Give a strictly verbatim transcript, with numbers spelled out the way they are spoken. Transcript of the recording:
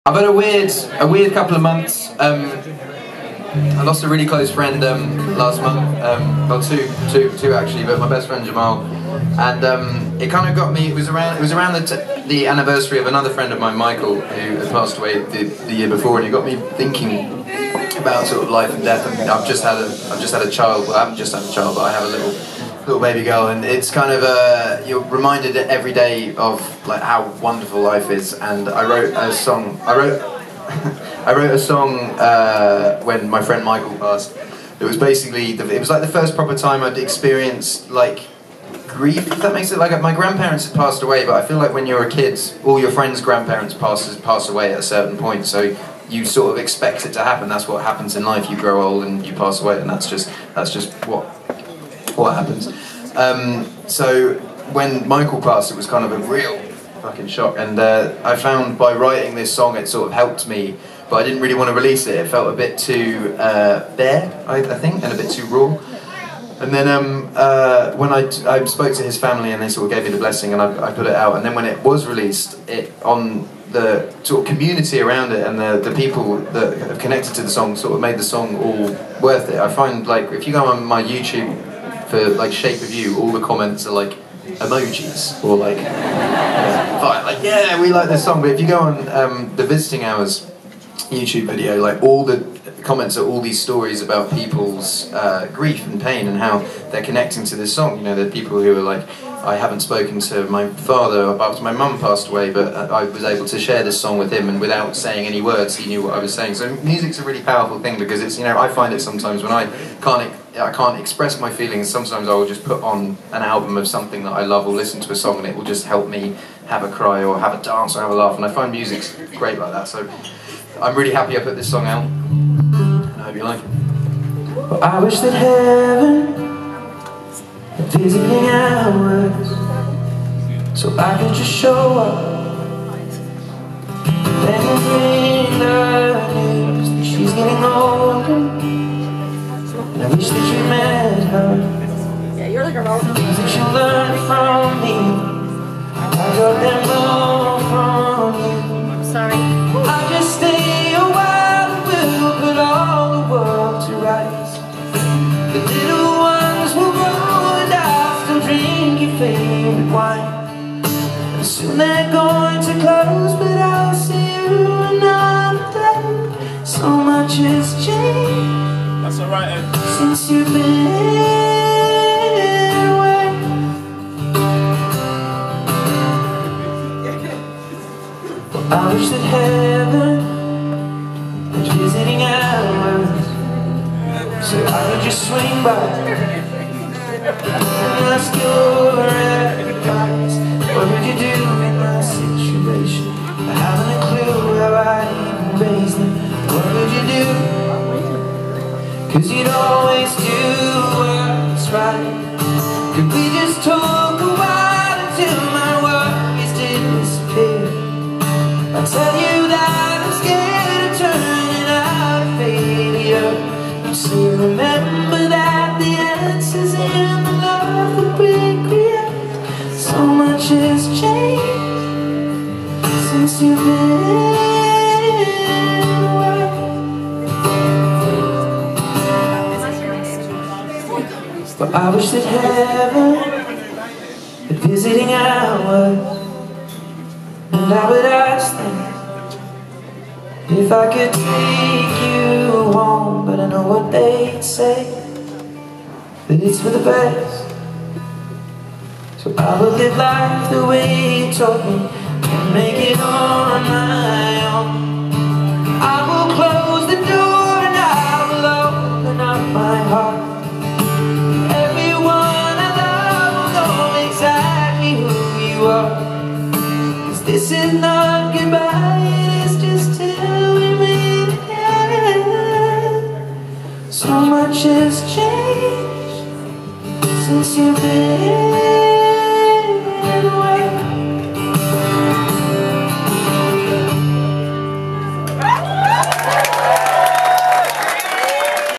I've had a weird, a weird couple of months. Um, I lost a really close friend um, last month. Um, well, two, two, two actually, but my best friend Jamal. And um, it kind of got me. It was around. It was around the, t the anniversary of another friend of mine, Michael, who had passed away the, the year before, and it got me thinking about sort of life and death. And I've just had a, I've just had a child. Well, I haven't just had a child, but I have a little. little baby girl, and it's kind of uh, you're reminded every day of like how wonderful life is. And I wrote a song. I wrote I wrote a song uh, when my friend Michael passed. It was basically the, it was like the first proper time I'd experienced like grief. If that makes it like my grandparents had passed away, but I feel like when you're a kid, all your friends' grandparents pass pass away at a certain point. So you sort of expect it to happen. That's what happens in life. You grow old and you pass away, and that's just that's just what. what happens. Um, so when Michael passed, it was kind of a real fucking shock, and uh, I found by writing this song it sort of helped me, but I didn't really want to release it. It felt a bit too uh, bare, I, I think, and a bit too raw. And then um, uh, when I, I spoke to his family and they sort of gave me the blessing, and I, I put it out, and then when it was released, it on the sort of community around it and the, the people that have connected to the song sort of made the song all worth it. I find like if you go on my YouTube for like Shape of You, all the comments are like emojis or like yeah, like yeah, we like this song. But if you go on um, the Visiting Hours YouTube video, like all the comments are all these stories about people's uh, grief and pain and how they're connecting to this song. You know, there are people who are like, I haven't spoken to my father after my mum passed away, but I was able to share this song with him, and without saying any words, he knew what I was saying. So music's a really powerful thing because it's, you know, I find it sometimes when I can't, I can't express my feelings. Sometimes I will just put on an album of something that I love or listen to a song, and it will just help me have a cry or have a dance or have a laugh. And I find music's great like that. So I'm really happy I put this song out, and I hope you like it. Well, I wish that heaven had visiting hours, so I could just show up and bring the news that she's getting older. And I wish that you met her. Yeah, you're like a robot. Things that you learned from me, I got them all from you. I'm sorry. I'll just stay a while and we'll put all the world to rights. The little ones will grow and I'll still drink your favorite wine. And soon they're going to close, but I'll see you another day. So much has changed. That's alright, Ed. Since you've been away. Well, I wish that heaven was visiting hours, so I could just swing by and ask your advice. What would you do in my situation? I haven't a clue how I even raised them. What would you do? Cause you'd always do what's right. Could we just talk a while until my worries disappear? I'll tell you that I'm scared of turning out a failure. You say remember that the answer's in the love that we create. So much has changed since you've been away. But I wish that heaven had visiting hours, and I would ask them if I could take you home. But I know what they'd say, that it's for the best. So I will live life the way you taught me, and make it on my own. I will close the door and I will open up my heart. This is not goodbye, it is just till we meet again. So much has changed since you've been